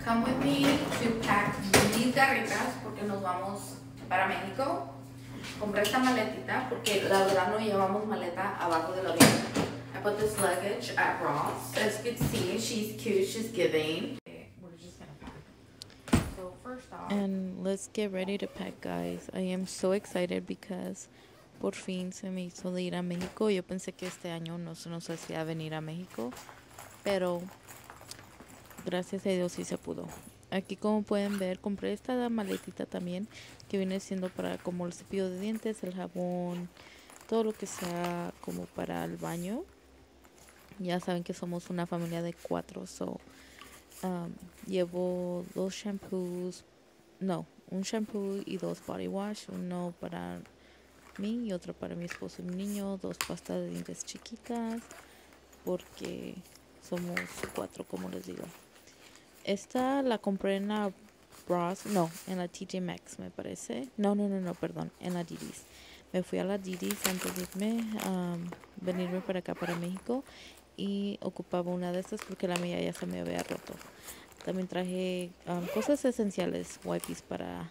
come with me to pack these garritas porque nos vamos para México. Compré esta maletita porque la verdad no llevamos maleta abajo del avión. I put this luggage at Ross. As you can see, she's cute, she's giving. We're just gonna pack. So first off, And let's get ready to pack, guys. I am so excited because por fin se me hizo de ir a México. Yo pensé que este año no se nos hacía venir a México, pero gracias a Dios sí se pudo. Aquí, como pueden ver, compré esta maletita también, que viene siendo para como el cepillo de dientes, el jabón, todo lo que sea como para el baño. Ya saben que somos una familia de 4, so llevo 2 shampoos, no, un shampoo y 2 body wash, uno para mí y otro para mi esposo y mi niño, 2 pastas de dientes chiquitas, porque somos 4, como les digo. Esta la compré en la Ross, no, en la TJ Maxx me parece. No, perdón, en la Diddy's. Me fui a la Diddy's antes de irme, venirme para acá, para México, y ocupaba una de estas porque la mía ya se me había roto. También traje cosas esenciales, wipes para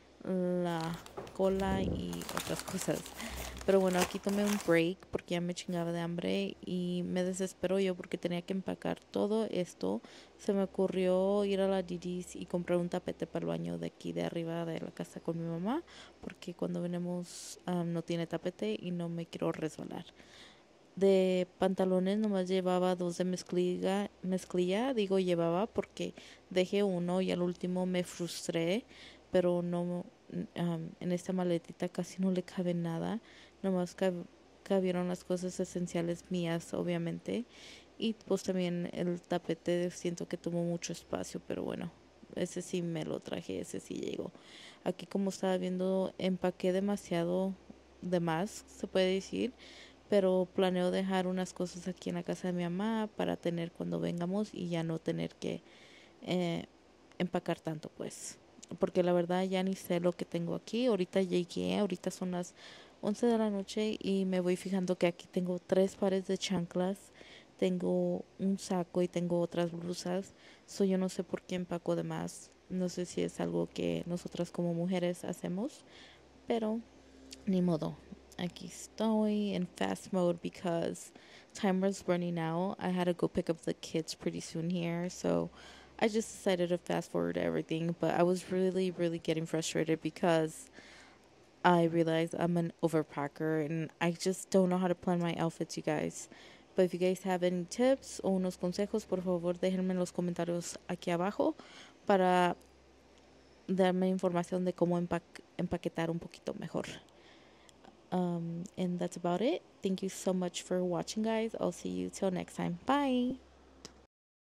la cola y otras cosas. Pero bueno, aquí tomé un break porque ya me chingaba de hambre y me desesperó yo porque tenía que empacar todo esto. Se me ocurrió ir a la Diddy's y comprar un tapete para el baño de aquí de arriba de la casa con mi mamá, porque cuando venimos no tiene tapete y no me quiero resbalar. De pantalones nomás llevaba 2 de mezclilla, digo llevaba porque dejé uno y al último me frustré, pero no, en esta maletita casi no le cabe nada, nomás cabieron las cosas esenciales mías, obviamente, y pues también el tapete siento que tomó mucho espacio, pero bueno, ese sí me lo traje, ese sí llegó. Aquí, como estaba viendo, empaqué demasiado de más, se puede decir, pero planeo dejar unas cosas aquí en la casa de mi mamá para tener cuando vengamos y ya no tener que eh, empacar tanto, pues, porque la verdad ya ni sé lo que tengo aquí. Ahorita llegué, ahorita son las 11 de la noche y me voy fijando que aquí tengo 3 pares de chanclas, tengo un saco y tengo otras blusas. Yo no sé por qué empaco de más, no sé si es algo que nosotras como mujeres hacemos, pero ni modo. Aquí estoy in fast mode because time was running out. I had to go pick up the kids pretty soon here, so I just decided to fast forward everything. But I was really, really getting frustrated because I realized I'm an overpacker and I just don't know how to plan my outfits, you guys. But if you guys have any tips o unos consejos, por favor, déjenme en los comentarios aquí abajo para darme información de cómo empaquetar un poquito mejor. And that's about it. Thank you so much for watching, guys. I'll see you till next time. Bye.